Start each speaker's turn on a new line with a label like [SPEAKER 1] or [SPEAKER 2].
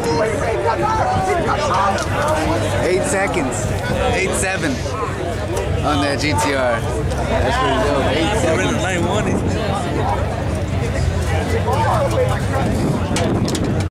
[SPEAKER 1] 8 seconds. 8.7 on that GTR. That's pretty dope. 8 seconds.